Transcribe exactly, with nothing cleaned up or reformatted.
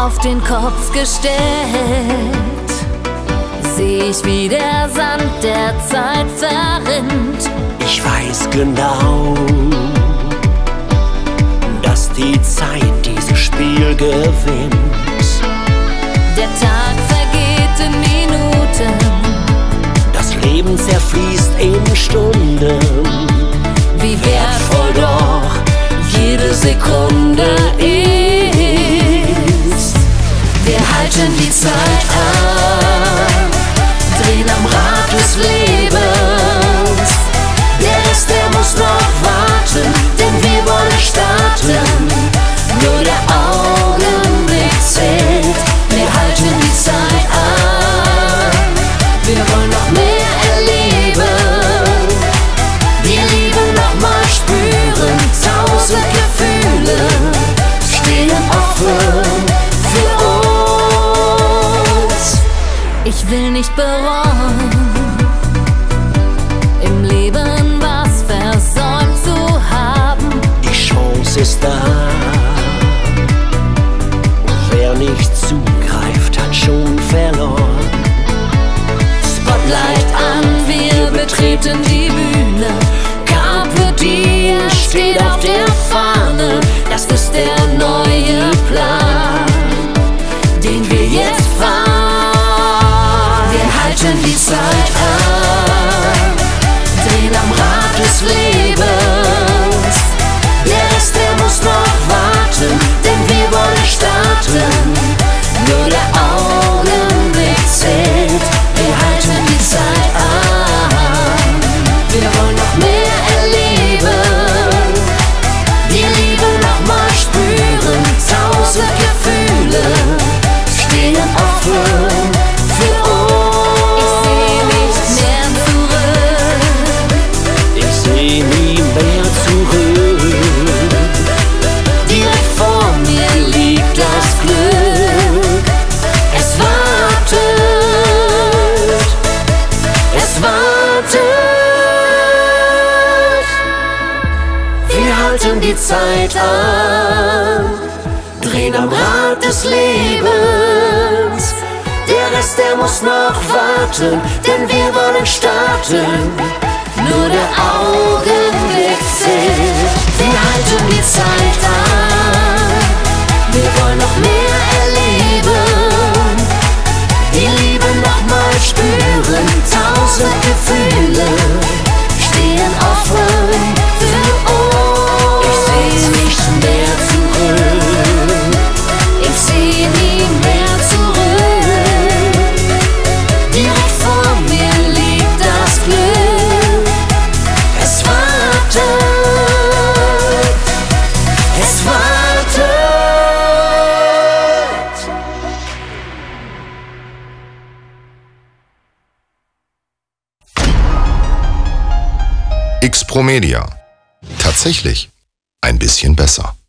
auf den Kopf gestellt, seh ich, wie der Sand der Zeit verrinnt. Ich weiß genau, dass die Zeit dieses Spiel gewinnt. Der Tag vergeht in Minuten, das Leben zerfließt in Stunden. Wie wertvoll doch jede Sekunde ist. Wir halten die Zeit an, drehen am Rad des Lebens. Der Rest, der muss noch warten, denn wir wollen starten. Nur der Augenblick zählt, wir halten die Zeit an. Wir wollen noch mehr erleben, die Liebe noch mal spüren. Tausend Gefühle stehen offen für uns. Ich will nicht bereuen, im Leben was versäumt zu haben. Die Chance ist da, wer nicht zugreift, hat schon verloren. Spotlight an, wir betreten die Bühne. Carpe Diem steht auf der Fahne. Das ist der neue Plan, den wir jetzt fahren. Wir halten die Zeit an, drehen am Rad des Lebens. Der Rest, der muss noch warten, denn wir wollen starten. Nur der Augenblick zählt, wir halten die Zeit an. Wir wollen noch mehr erleben, die Liebe noch mal spüren. Tausend Gefühle stehen offen für uns. Ich seh nicht mehr zurück, Ich seh nie mehr zurück. direkt vor mir liegt das Glück. Es wartet, es wartet. Wir halten die Zeit an, drehen am Rad des Lebens. Der Rest, der muss noch warten, denn wir wollen starten. Nur der Augenblick zählt, wir halten die Zeit an. Wir wollen noch mehr erleben, die Liebe noch mal spüren. Tausend Gefühle stehen offen für uns. Ich seh nicht mehr zurück, ich seh nie mehr zurück. Direkt vor mir liegt das Glück. Es wartet, es wartet. X-Pro Media. Tatsächlich ein bisschen besser.